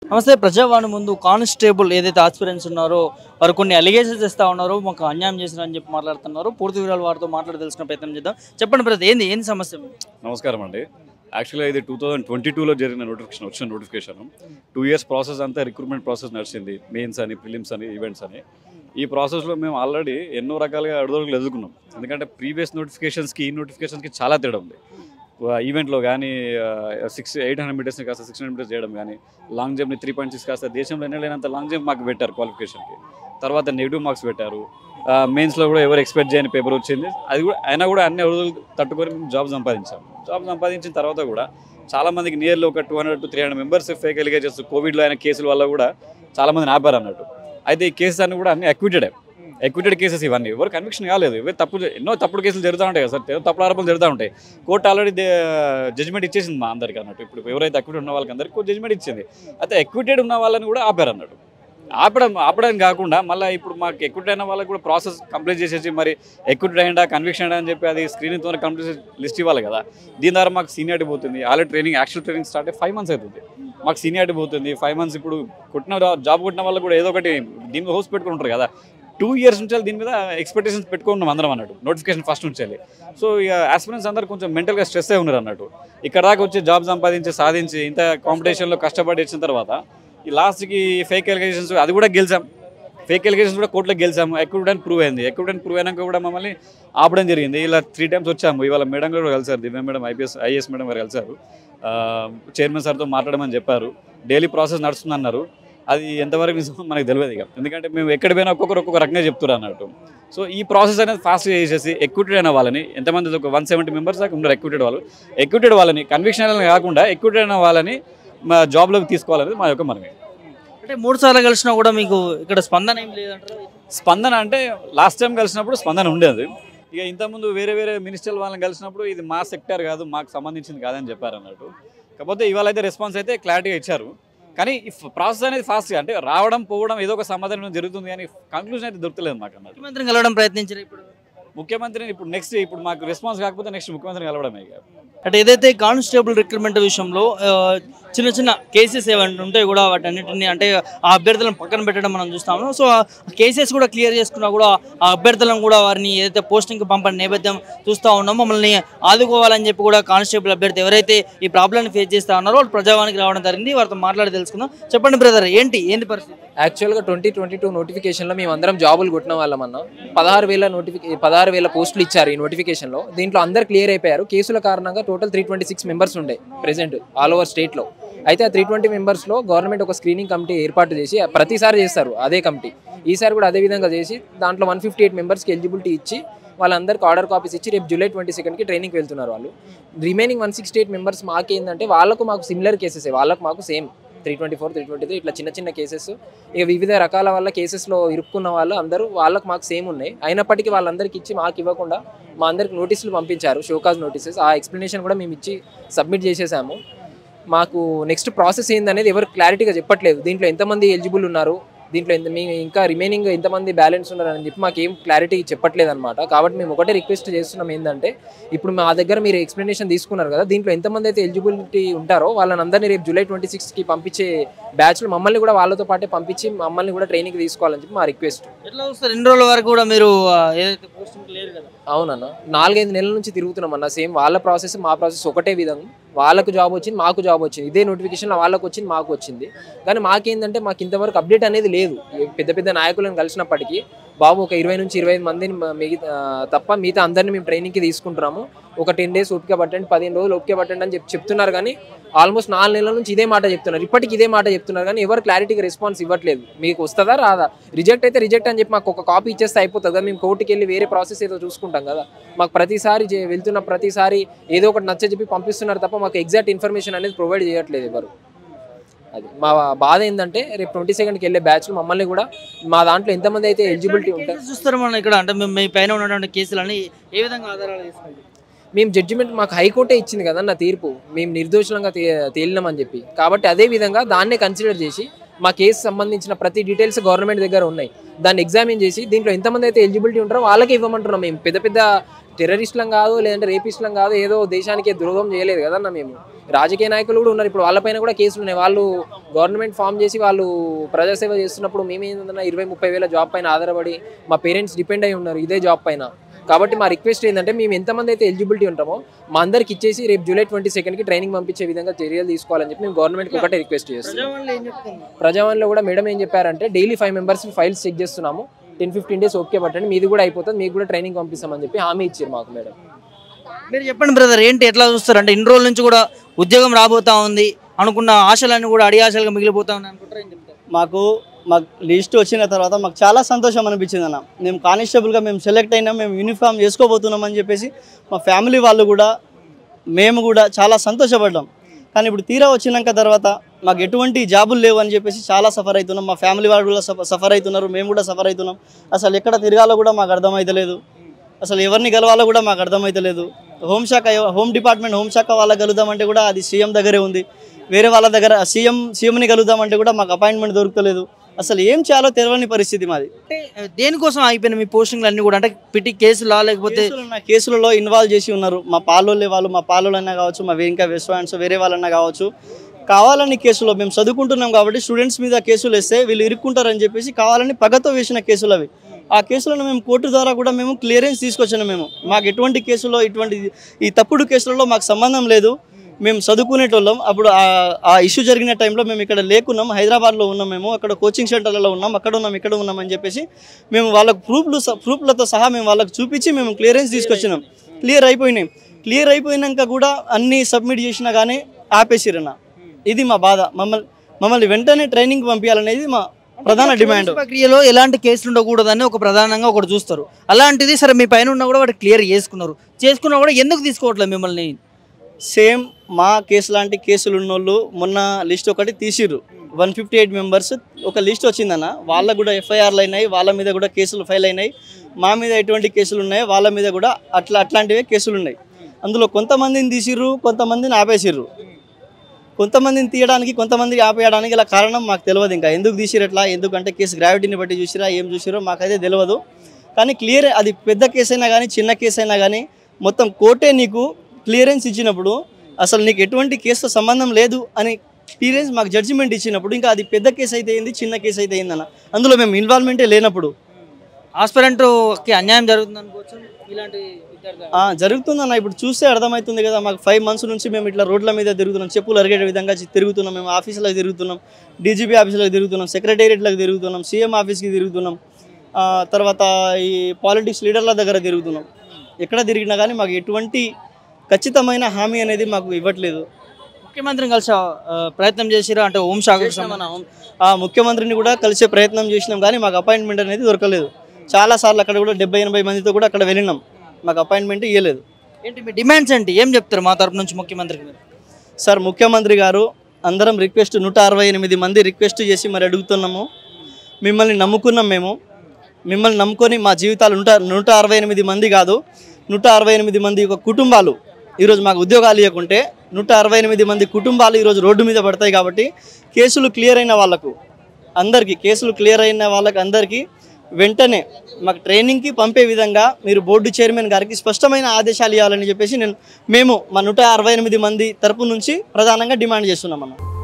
నమస్తే. ప్రజావాణి ముందు కానిస్టేబుల్ ఏదైతే ఆస్పిరెంట్స్ ఉన్నారో వారు కొన్ని అలిగేషన్స్ ఇస్తా ఉన్నారో, మాకు అన్యాయం చేసినారని చెప్పి మాట్లాడుతున్నారు. పూర్తి వివరాలు వారితో మాట్లాడి తెలుసుకునే ప్రయత్నం చేద్దాం. చెప్పండి బ్రదర్, ఏంది సమస్య? నమస్కారం అండి. యాక్చువల్గా ఇది 2022లో జరిగిన వచ్చిన నోటిఫికేషన్. 2 years ప్రాసెస్ అంతా రిక్రూట్మెంట్ ప్రాసెస్ నడిచింది. మెయిన్స్ అని, ప్రిలిమ్స్ అని, ఈవెంట్స్ అని. ఈ ప్రాసెస్లో మేము ఆల్రెడీ ఎన్నో రకాలుగా అడుగులు ఎదుర్కొన్నాం. ఎందుకంటే ప్రీవియస్ నోటిఫికేషన్స్కి ఈ నోటిఫికేషన్స్కి చాలా తేడా ఉంది. ఈవెంట్లో కానీ 800 మీటర్స్ని కాస్త 600 మీటర్స్ చేయడం కానీ, లాంగ్ జంప్ని 3.6 కాస్త దేశంలో ఎన్నో లేనంత లాంగ్ జంప్ మాకు పెట్టారు క్వాలిఫికేషన్కి. తర్వాత నెగిటివ్ మార్క్స్ పెట్టారు. మెయిన్స్లో కూడా ఎవరు ఎక్స్పెక్ట్ చేయని పేపర్ వచ్చింది. అది కూడా అయినా కూడా అన్ని అడుగులు తట్టుకొని మేము జాబ్ సంపాదించాము. జాబ్ సంపాదించిన తర్వాత కూడా చాలామందికి నియర్లీ ఒక 200 to 300 మెంబర్స్ ఫేక్ ఎలిగేషన్స్, కోవిడ్లో అయిన కేసుల వల్ల కూడా చాలామందిని ఆపారు అన్నట్టు. అయితే ఈ కేసెస్ అన్నీ కూడా అన్ని అక్విటెడ్ కేసెస్. ఇవన్నీ ఎవరు కన్విక్షన్ కాలేదు. ఎన్నో తప్పుడు కేసులు జరుగుతూ ఉంటాయి కదా సార్, తప్పుడు ఆరోపణలు జరుగుతూ ఉంటాయి. కోర్టు ఆల్రెడీ జడ్జిమెంట్ ఇచ్చేసింది మా అందరికీ అన్నట్టు. ఇప్పుడు ఎవరైతే అక్విటెడ్ ఉన్న వాళ్ళకి అందరికీ జడ్జిమెంట్ ఇచ్చింది. అయితే అక్విటెడ్ ఉన్న వాళ్ళని కూడా ఆపారు అన్నట్టు. ఆపడం కాకుండా మళ్ళీ ఇప్పుడు మాకు ఎక్విటెడ్ అయిన వాళ్ళకి కూడా ప్రాసెస్ కంప్లీట్ చేసేసి మరి ఎక్విటెడ్ అయ్యిందా, కన్విక్షన్ అయ్యిందా అని చెప్పి అది స్క్రీనింగ్తో కంప్లీట్ లిస్ట్ ఇవ్వాలి కదా. దీని ద్వారా మాకు సీనియారిటీ పోతుంది. ఆల్రెడీ యాక్చువల్ ట్రైనింగ్ స్టార్ట్ అయ్యి 5 months అవుతుంది. మాకు సీనియారిటీ పోతుంది. 5 months ఇప్పుడు జాబ్ కొట్టిన వాళ్ళు కూడా ఏదో ఒకటి దీని మీద హోస్ట్ పెట్టుకుని ఉంటారు కదా. 2 years నుంచి దీని మీద ఎక్స్పెక్టేషన్స్ పెట్టుకున్నాం అందరం అన్నట్టు. నోటిఫికేషన్ ఫస్ట్ నుంచి. సో ఇక ఆస్పిరెంట్స్ అందరూ కొంచెం మెంటల్గా స్ట్రెస్ అయి ఉన్నారు అన్నట్టు. ఇక్కడ దాకా వచ్చి జాబ్ సాధించి ఇంత కాంపిటీషన్లో కష్టపడి వచ్చిన తర్వాత ఈ లాస్ట్కి ఫేక్ ఎలిగేషన్స్ అది కూడా గెలిచాం. ఫేక్ ఎలిగేషన్స్ కూడా కోర్టులో గెలిచాము. ఎక్విటెడ్ అని ప్రూవ్ అయింది. ఎక్విటెడ్ ప్రూవ్ అయినాక కూడా మమ్మల్ని ఆపడం జరిగింది. ఇలా 3 times వచ్చాము. ఇవాళ మేడం కూడా కలిసారు, దివ్య మేడం, ఐఏఎస్ మేడం గారు కలిసారు. చైర్మన్ సార్తో మాట్లాడమని చెప్పారు. డైలీ ప్రాసెస్ నడుస్తుందన్నారు. అది ఎంతవరకు మనకు తెలియదు ఇక. ఎందుకంటే మేము ఎక్కడ పోయినా ఒక్కొక్క రకంగా చెప్తున్నారు అన్నట్టు. సో ఈ ప్రాసెస్ అనేది ఫాస్ట్గా చేసేసి ఎక్విటెడ్ అయిన వాళ్ళని ఎంతమంది ఒక 170 members దాకా ఉన్నారు ఎక్విటెడ్ వాళ్ళని కన్విక్షన్ కాకుండా ఎక్విటెడ్ అయిన వాళ్ళని మా జాబ్లోకి తీసుకోవాలనేది మా యొక్క మనమే. అంటే 3 సార్లు కలిసినా కూడా మీకు ఇక్కడ స్పందన ఏం లేదంటారు? స్పందన అంటే లాస్ట్ టైం కలిసినప్పుడు స్పందన ఉండేది. ఇక ఇంతకుముందు వేరే మినిస్టర్ వాళ్ళని కలిసినప్పుడు ఇది మా సెక్టర్ కాదు, మాకు సంబంధించింది కాదని చెప్పారు అన్నట్టు. కాకపోతే ఇవాళ అయితే రెస్పాన్స్ అయితే క్లారిటీగా ఇచ్చారు. కానీ ఈ ప్రాసెస్ అనేది ఫాస్ట్గా అంటే రావడం పోవడం ఏదో ఒక సమాధానం జరుగుతుంది, కానీ కంక్లూజన్ అయితే దొరకలేదు మాకు అన్నట్టు. ముఖ్యమంత్రిని కలవడం ప్రయత్నించారు. ముఖ్యమంత్రిని ఇప్పుడు మాకు రెస్పాన్స్ కాకపోతే నెక్స్ట్ ముఖ్యమంత్రిని కలవడమే. ఇక అంటే ఏదైతే కానిస్టేబుల్ రిక్రూట్మెంట్ విషయంలో చిన్న కేసెస్ ఏమైనా ఉంటాయి కూడా వాటన్నిటిని అంటే ఆ అభ్యర్థులను పక్కన పెట్టడం మనం చూస్తాము. సో ఆ కేసెస్ కూడా క్లియర్ చేసుకున్నా కూడా ఆ అభ్యర్థులను కూడా వారిని ఏదైతే పోస్టింగ్కి పంపని నేపథ్యం చూస్తూ ఉన్నామో మమ్మల్ని ఆదుకోవాలని చెప్పి కూడా కానిస్టేబుల్ అభ్యర్థి ఎవరైతే ఈ ప్రాబ్లమ్ని ఫేస్ చేస్తూ ఉన్నారో వాళ్ళు ప్రజావానికి రావడం జరిగింది. వారితో మాట్లాడి తెలుసుకుందాం. చెప్పండి బ్రదర్, ఏంది పరిస్థితి? యాక్చువల్గా 2022 నోటిఫికేషన్లో మేము అందరం జాబులు కొట్టిన వాళ్ళమన్నా 16,000 పోస్టులు ఇచ్చారు ఈ నోటిఫికేషన్లో. దీంట్లో అందరు క్లియర్ అయిపోయారు. కేసుల కారణంగా టోటల్ 326 members ఉండే ప్రెసెంట్ ఆల్ ఓవర్ స్టేట్లో. అయితే ఆ 320 members గవర్నమెంట్ ఒక స్క్రీనింగ్ కమిటీ ఏర్పాటు చేసి ప్రతిసారి చేస్తారు అదే కమిటీ. ఈసారి కూడా అదే విధంగా చేసి దాంట్లో 158 members ఎలిజిబిలిటీ ఇచ్చి వాళ్ళందరికీ ఆర్డర్ కాపీస్ ఇచ్చి రేపు July 22కి ట్రైనింగ్కి వెళ్తున్నారు వాళ్ళు. రిమైనింగ్ 168 members మాకేందంటే మాకు సిమిలర్ కేసెస్, మాకు సేమ్ 324, 323 ఇట్లా చిన్న కేసెస్. ఇక వివిధ రకాల వల్ల కేసెస్లో ఇరుక్కున్న వాళ్ళు అందరూ మాకు సేమ్ ఉన్నాయి. అయినప్పటికీ వాళ్ళందరికీ ఇచ్చి మాకు ఇవ్వకుండా మా అందరికి నోటీసులు పంపించారు, షోకాజ్ నోటీసెస్. ఆ ఎక్స్ప్లెనేషన్ కూడా మేము ఇచ్చి సబ్మిట్ చేసేసాము. మాకు నెక్స్ట్ ప్రాసెస్ ఏందనేది ఎవరు క్లారిటీగా చెప్పట్లేదు. దీంట్లో ఎంతమంది ఎలిజిబుల్ ఉన్నారు, దీంట్లో మేము ఇంకా రిమైనింగ్ ఎంతమంది బ్యాలెన్స్ ఉన్నారని చెప్పి మాకు ఏం క్లారిటీ చెప్పట్లేదు అనమాట. కాబట్టి మేము ఒకటే రిక్వెస్ట్ చేస్తున్నాం ఏంటంటే, ఇప్పుడు మా దగ్గర మీరు ఎక్స్ప్లెనేషన్ తీసుకున్నారు కదా, దీంట్లో ఎంతమంది అయితే ఎలిజిబిలిటీ ఉంటారో వాళ్ళని అందరినీ రేపు July 26కి పంపించే బ్యాచ్లు మమ్మల్ని కూడా వాళ్ళతో పాటే పంపించి మమ్మల్ని కూడా ట్రైనింగ్ తీసుకోవాలని చెప్పి మా రిక్వెస్ట్. ఎట్లా వస్తారు 2 రోజుల వరకు కూడా మీరు ఏదైతే పోస్టింగ్ లేదు కదా? అవునన్న, 4-5 నెలల నుంచి తిరుగుతున్నాం అన్న. సేమ్ వాళ్ళ ప్రాసెస్ మా ప్రాసెస్ ఒకటే విధంగా. వాళ్ళకు జాబ్ వచ్చింది, మాకు జాబ్ వచ్చింది. ఇదే నోటిఫికేషన్ వాళ్ళకు వచ్చింది, మాకు వచ్చింది. కానీ మాకేందంటే మాకు ఇంతవరకు అప్డేట్ అనేది లేదు. పెద్ద నాయకులను కలిసినప్పటికీ బాబు ఒక 20 నుంచి 25 మందిని మిగతా అందరినీ మేము ట్రైనింగ్కి తీసుకుంటున్నాము, ఒక 10 days ఓపిక పట్టండి, 15 రోజులు ఓపిక పట్టండి అని చెప్తున్నారు. కానీ ఆల్మోస్ట్ 4 నెలల నుంచి ఇదే మాట చెప్తున్నారు. ఇప్పటికి ఇదే మాట చెప్తున్నారు కానీ ఎవరు క్లారిటీగా రెస్పాన్స్ ఇవ్వట్లేదు. మీకు వస్తుందా రాదా, రిజెక్ట్ అయితే రిజెక్ట్ అని చెప్పి మాకు ఒక కాపీ ఇచ్చేస్తే అయిపోతుంది కదా. మేము కోర్టుకి వెళ్ళి వేరే ప్రాసెస్ ఏదో చూసుకుంటాం కదా. మాకు వెళ్తున్న ప్రతిసారి ఏదో ఒకటి నచ్చ చెప్పి పంపిస్తున్నారు తప్ప మాకు ఎగ్జాక్ట్ ఇన్ఫర్మేషన్ అనేది ప్రొవైడ్ చేయట్లేదు ఎవరు. అది మా బాధ ఏంటంటే రేపు 22కి వెళ్ళే బ్యాచ్లు మమ్మల్ని కూడా మా దాంట్లో ఎంతమంది అయితే ఎలిజిబిలిటీ ఉంటారు చూస్తారు మనం ఇక్కడ. అంటే మీ పైన ఉన్నటువంటి కేసులని ఏ విధంగా ఆధారాలు తీసుకుంటాం? మేము జడ్జిమెంట్ మాకు హైకోర్టే ఇచ్చింది కదన్న తీర్పు, మేము నిర్దోషులంగా తేలినామని చెప్పి. కాబట్టి అదే విధంగా దాన్నే కన్సిడర్ చేసి మా కేసు సంబంధించిన ప్రతి డీటెయిల్స్ గవర్నమెంట్ దగ్గర ఉన్నాయి. దాన్ని ఎగ్జామిన్ చేసి దీంట్లో ఎంతమంది అయితే ఎలిజిబిలిటీ ఉంటారో వాళ్ళకే ఇవ్వమంటున్నాం. మేము పెద్ద పెద్ద టెర్రరిస్టులం కాదు, లేదంటే రేపిస్టులం కాదు, ఏదో దేశానికి ద్రోహం చేయలేదు కదన్నా. మేము రాజకీయ నాయకులు కూడా ఉన్నారు, ఇప్పుడు వాళ్ళపైన కూడా కేసులు ఉన్నాయి. వాళ్ళు గవర్నమెంట్ ఫామ్ చేసి వాళ్ళు ప్రజాసేవ చేస్తున్నప్పుడు మేమేందన్నా 20-30 వేల జాబ్ పైన ఆధారపడి మా పేరెంట్స్ డిపెండ్ అయి ఉన్నారు ఇదే జాబ్ పైన. కాబట్టి మా రిక్వెస్ట్ ఏంటంటే మేము ఎంతమంది అయితే ఎలిజిబిలిటీ ఉంటామో మా అందరికి ఇచ్చేసి రేపు జూలై 22కి ట్రైనింగ్ పంపించే విధంగా చర్యలు తీసుకోవాలని చెప్పి మేము గవర్నమెంట్కి ఒకటే రిక్వెస్ట్ చేస్తాం. ప్రజావాణిలో కూడా మేడం ఏం చెప్పారంటే డైలీ 5 మెంబర్స్ ఫైల్స్ చెక్ చేస్తున్నాము, 10-15 డేస్ ఓకే పట్టండి, మీది కూడా అయిపోతుంది, మీకు కూడా ట్రైనింగ్ పంపిస్తామని చెప్పి హామీ ఇచ్చారు మాకు మేడం. మీరు చెప్పండి బ్రదర్, ఏంటి ఎట్లా చూస్తారు? అంటే ఇన్ని రోజుల నుంచి కూడా ఉద్యోగం రాబోతా ఉంది, అనుకున్న ఆశలన్నీ కూడా అడి ఆశలుగా మిగిలిపోతా ఉన్నాయి అనుకుంటారు, ఏం చెప్తారు? మాకు లిస్ట్ వచ్చిన తర్వాత మాకు చాలా సంతోషం అనిపించింది అన్న. మేము కానిస్టేబుల్గా మేము సెలెక్ట్ అయినా, మేము యూనిఫామ్ చేసుకోబోతున్నాం అని చెప్పేసి మా ఫ్యామిలీ వాళ్ళు కూడా మేము కూడా చాలా సంతోషపడ్డాం. కానీ ఇప్పుడు తీరా వచ్చినాక తర్వాత మాకు ఎటువంటి జాబులు లేవు అని చెప్పేసి చాలా సఫర్ అవుతున్నాం. మా ఫ్యామిలీ వాళ్ళు కూడా సఫర్ అవుతున్నారు, మేము కూడా సఫర్ అవుతున్నాం. అసలు ఎక్కడ తిరగాలో కూడా మాకు అర్థమవుతలేదు, అసలు ఎవరిని గెలవాలో కూడా మాకు అర్థమవుతలేదు. హోమ్ డిపార్ట్మెంట్ హోంశాఖ వాళ్ళకి కలుద్దామంటే కూడా అది సీఎం దగ్గరే ఉంది, వేరే వాళ్ళ దగ్గర సీఎంని కలుద్దామంటే కూడా మాకు అపాయింట్మెంట్ దొరకలేదు. అసలు ఏం చేయాలో తెలియని పరిస్థితి మాది. అంటే దేనికోసం అయిపోయిన మీ పోస్టింగ్లు అన్నీ కూడా? అంటే పిటి కేసులా లేకపోతే కేసులలో ఇన్వాల్వ్ చేసి ఉన్నారు మా పాలోళ్ళే వాళ్ళు, మా పాలోళ్ళన్నా కావచ్చు, మా ఇంకా వెస్వాన్స్ వేరే వాళ్ళన్నా కావచ్చు, కావాలని కేసులో మేము చదువుకుంటున్నాం కాబట్టి స్టూడెంట్స్ మీద కేసులు వేస్తే వీళ్ళు ఇరుక్కుంటారని చెప్పేసి కావాలని పగతో వేసిన కేసులు అవి. ఆ కేసులను మేము కోర్టు ద్వారా కూడా మేము క్లియరెన్స్ తీసుకొచ్చాను. మాకు ఎటువంటి కేసులో ఈ తప్పుడు కేసులలో మాకు సంబంధం లేదు, మేము చదువుకునేటోళ్ళం. అప్పుడు ఆ ఇష్యూ జరిగిన టైంలో మేము ఇక్కడ లేకున్నాం, హైదరాబాద్లో ఉన్నాం, మేము అక్కడ కోచింగ్ సెంటర్లలో ఉన్నాం, అక్కడ ఉన్నాం ఇక్కడ ఉన్నాం అని చెప్పేసి మేము వాళ్ళకు ప్రూఫ్లతో సహా మేము వాళ్ళకి చూపించి మేము క్లియరెన్స్ తీసుకొచ్చినాం. క్లియర్ అయిపోయినాక కూడా అన్నీ సబ్మిట్ చేసినా కానీ ఆపేసిరన్న. ఇది మా బాధ. మమ్మల్ని వెంటనే ట్రైనింగ్ పంపించాలనేది మా ప్రధాన డిమాండ్. ప్రక్రియలో ఎలాంటి కేసులు ఉండకూడదని ఒక ప్రధానంగా ఒకటి చూస్తారు. అలాంటిది సరే మీ పైన ఉన్నా కూడా వాటి క్లియర్ చేసుకున్నా కూడా ఎందుకు తీసుకోవట్లేదు మిమ్మల్ని? సేమ్ మా కేసు లాంటి కేసులు ఉన్నోళ్ళు మొన్న లిస్ట్ ఒకటి తీసిర్రు, 158 మెంబర్స్ ఒక లిస్ట్ వచ్చిందన్న. వాళ్ళకు కూడా ఎఫ్ఐఆర్లు అయినాయి, వాళ్ళ మీద కూడా కేసులు ఫైల్ అయినాయి. మా మీద ఎటువంటి కేసులు ఉన్నాయో వాళ్ళ మీద కూడా అట్లాంటివే కేసులు ఉన్నాయి. అందులో కొంతమందిని తీసిర్రు, కొంతమందిని ఆపేసిర్రు. కొంతమందిని తీయడానికి కొంతమందికి ఆపేయడానికి ఇలా కారణం మాకు తెలియదు. ఇంకా ఎందుకు తీసిరు ఎట్లా, ఎందుకంటే కేసు గ్రావిటీని బట్టి చూసిరా ఏం చూసిరో మాకైతే తెలియదు. కానీ క్లియర్ అది పెద్ద కేసు అయినా కానీ చిన్న కేసు అయినా కానీ మొత్తం కోర్టే నీకు క్లియరెన్స్ ఇచ్చినప్పుడు, అసలు నీకు ఎటువంటి కేసుతో సంబంధం లేదు అని క్లియరెన్స్ మాకు జడ్జిమెంట్ ఇచ్చినప్పుడు ఇంకా అది పెద్ద కేసు అయితే ఏంది, చిన్న కేసు అయితే ఏందన్న, అందులో మేము ఇన్వాల్వ్మెంటే లేనప్పుడు ఆస్పిరెంట్కి అన్యాయం జరుగుతుంది అనుకోవచ్చు. ఇలాంటి జరుగుతుందన్న. ఇప్పుడు చూస్తే అర్థమవుతుంది కదా. మాకు 5 months నుంచి మేము ఇట్లా రోడ్ల మీద తిరుగుతున్నాం, చెప్పులు అరిగే విధంగా తిరుగుతున్నాం, మేము ఆఫీసులకు తిరుగుతున్నాం, డీజీపీ ఆఫీసులకు తిరుగుతున్నాం, సెక్రటేరియట్లకు తిరుగుతున్నాం, సీఎం ఆఫీస్కి తిరుగుతున్నాం, తర్వాత ఈ పాలిటిక్స్ లీడర్ల దగ్గర తిరుగుతున్నాం. ఎక్కడ తిరిగినా కానీ మాకు ఎటువంటి ఖచ్చితమైన హామీ అనేది మాకు ఇవ్వట్లేదు. ముఖ్యమంత్రిని కలిసే ప్రయత్నం చేసిరా? అంటే హోంశాఖ ముఖ్యమంత్రిని కూడా కలిసే ప్రయత్నం చేసినాం కానీ మాకు అపాయింట్మెంట్ అనేది దొరకలేదు. చాలాసార్లు అక్కడ కూడా 70-80 మందితో కూడా అక్కడ వెళ్ళినాం, మాకు అపాయింట్మెంట్ ఇవ్వలేదు. ఏంటి మీ డిమాండ్స్ ఏంటి, ఏం చెప్తారు మా తరపు నుంచి ముఖ్యమంత్రికి? సార్ ముఖ్యమంత్రి గారు అందరం రిక్వెస్ట్ 168 మంది రిక్వెస్ట్ చేసి మరి అడుగుతున్నాము. మిమ్మల్ని నమ్ముకున్నాం, మిమ్మల్ని నమ్ముకొని మా జీవితాలు 168 మంది కాదు 168 మంది ఒక కుటుంబాలు ఈరోజు మాకు ఉద్యోగాలు ఇవ్వకుంటే 168 మంది కుటుంబాలు ఈరోజు రోడ్డు మీద పడతాయి. కాబట్టి కేసులు క్లియర్ అయిన వాళ్ళకు అందరికీ వెంటనే మాకు ట్రైనింగ్కి పంపే విధంగా మీరు బోర్డు చైర్మన్ గారికి స్పష్టమైన ఆదేశాలు ఇవ్వాలని చెప్పేసి మేము మా 168 మంది తరపు నుంచి ప్రధానంగా డిమాండ్ చేస్తున్నామన్న.